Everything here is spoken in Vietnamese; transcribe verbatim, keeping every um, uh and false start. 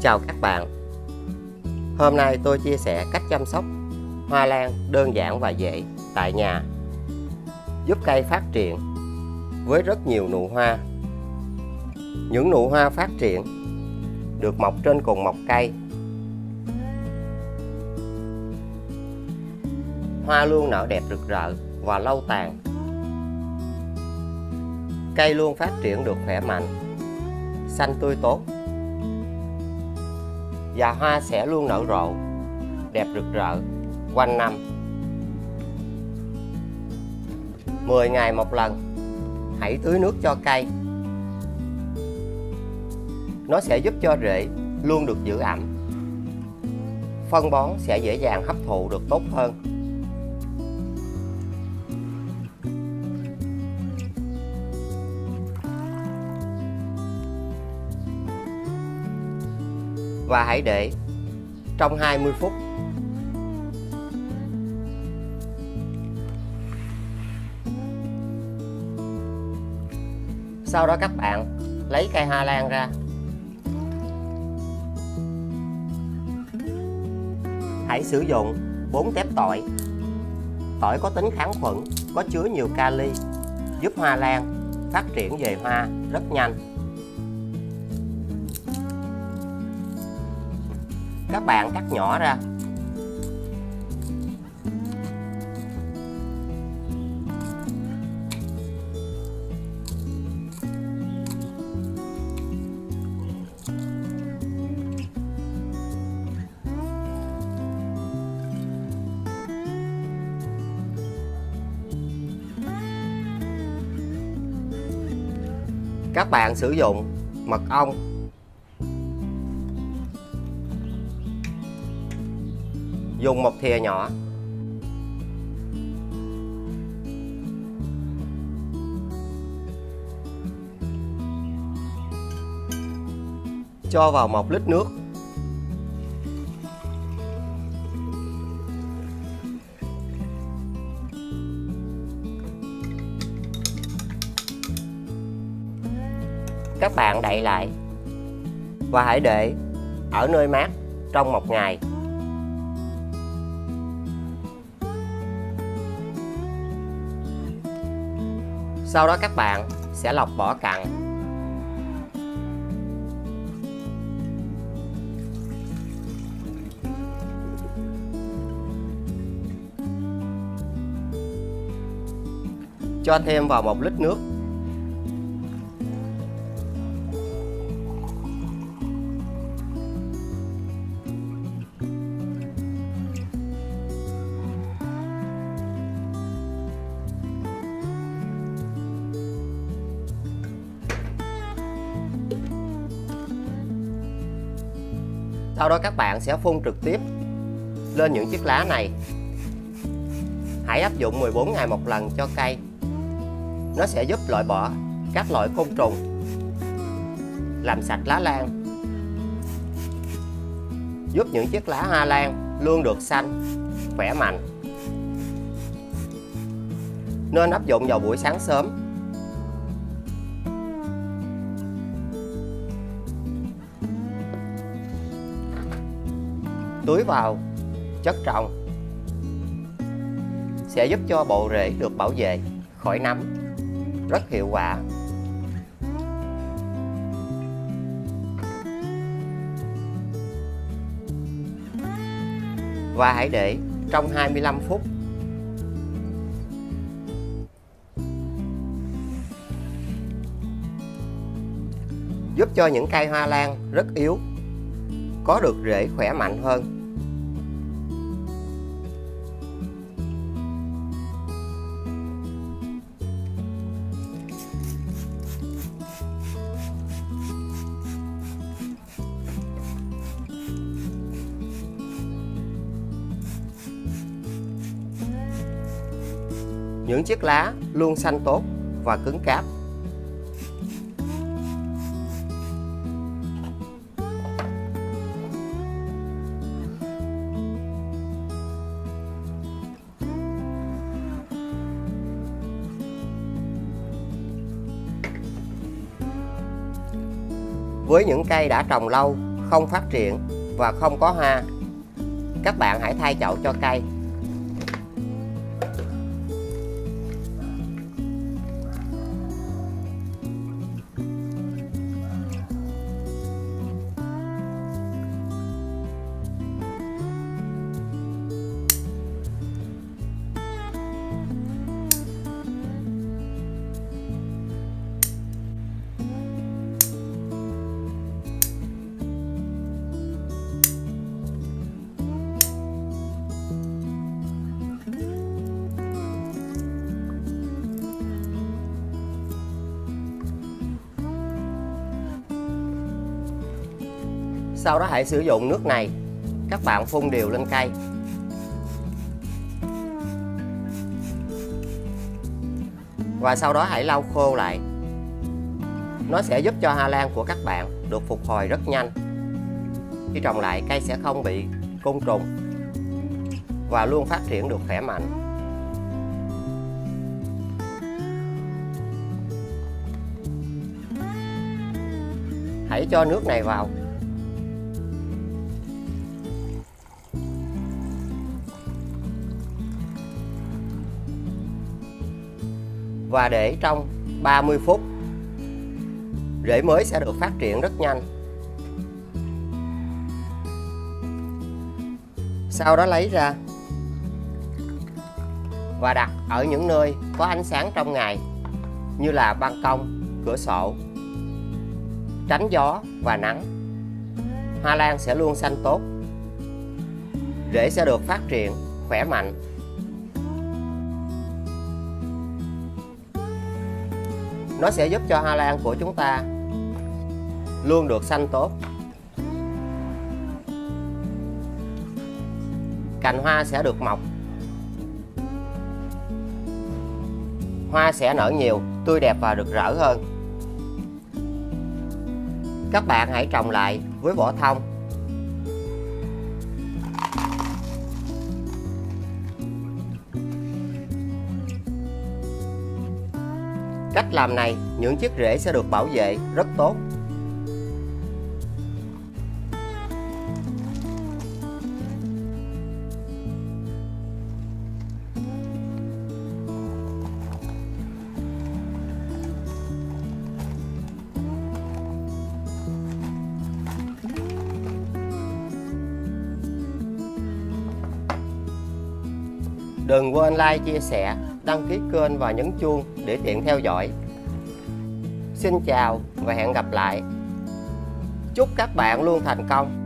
Chào các bạn. Hôm nay tôi chia sẻ cách chăm sóc hoa lan đơn giản và dễ tại nhà, giúp cây phát triển với rất nhiều nụ hoa. Những nụ hoa phát triển được mọc trên cùng một cây. Hoa luôn nở đẹp rực rỡ và lâu tàn. Cây luôn phát triển được khỏe mạnh, xanh tươi tốt. Và hoa sẽ luôn nở rộ, đẹp rực rỡ, quanh năm. mười ngày một lần, hãy tưới nước cho cây. Nó sẽ giúp cho rễ luôn được giữ ẩm. Phân bón sẽ dễ dàng hấp thụ được tốt hơn. Và hãy để trong hai mươi phút. Sau đó các bạn lấy cây hoa lan ra. Hãy sử dụng bốn tép tỏi. Tỏi có tính kháng khuẩn, có chứa nhiều kali, giúp hoa lan phát triển về hoa rất nhanh. Các bạn cắt nhỏ ra. Các bạn sử dụng mật ong, dùng một thìa nhỏ. Cho vào một lít nước. Các bạn đậy lại và hãy để ở nơi mát trong một ngày. Sau đó các bạn sẽ lọc vỏ cặn. Cho thêm vào một lít nước. Sau đó các bạn sẽ phun trực tiếp lên những chiếc lá này. Hãy áp dụng mười bốn ngày một lần cho cây. Nó sẽ giúp loại bỏ các loại côn trùng, làm sạch lá lan, giúp những chiếc lá hoa lan luôn được xanh, khỏe mạnh. Nên áp dụng vào buổi sáng sớm. Tưới vào chất trồng sẽ giúp cho bộ rễ được bảo vệ khỏi nấm, rất hiệu quả. Và hãy để trong hai mươi lăm phút. Giúp cho những cây hoa lan rất yếu có được rễ khỏe mạnh hơn. Những chiếc lá luôn xanh tốt và cứng cáp. Với những cây đã trồng lâu, không phát triển và không có hoa, các bạn hãy thay chậu cho cây. Sau đó hãy sử dụng nước này, các bạn phun đều lên cây. Và sau đó hãy lau khô lại. Nó sẽ giúp cho hoa lan của các bạn được phục hồi rất nhanh. Khi trồng lại, cây sẽ không bị côn trùng và luôn phát triển được khỏe mạnh. Hãy cho nước này vào. Và để trong ba mươi phút, rễ mới sẽ được phát triển rất nhanh. Sau đó lấy ra và đặt ở những nơi có ánh sáng trong ngày như là ban công, cửa sổ, tránh gió và nắng. Hoa lan sẽ luôn xanh tốt, rễ sẽ được phát triển khỏe mạnh. Nó sẽ giúp cho hoa lan của chúng ta luôn được xanh tốt. Cành hoa sẽ được mọc. Hoa sẽ nở nhiều, tươi đẹp và rực rỡ hơn. Các bạn hãy trồng lại với vỏ thông. Cách làm này, những chiếc rễ sẽ được bảo vệ rất tốt. Đừng quên like, chia sẻ, đăng ký kênh và nhấn chuông để tiện theo dõi. Xin chào và hẹn gặp lại. Chúc các bạn luôn thành công.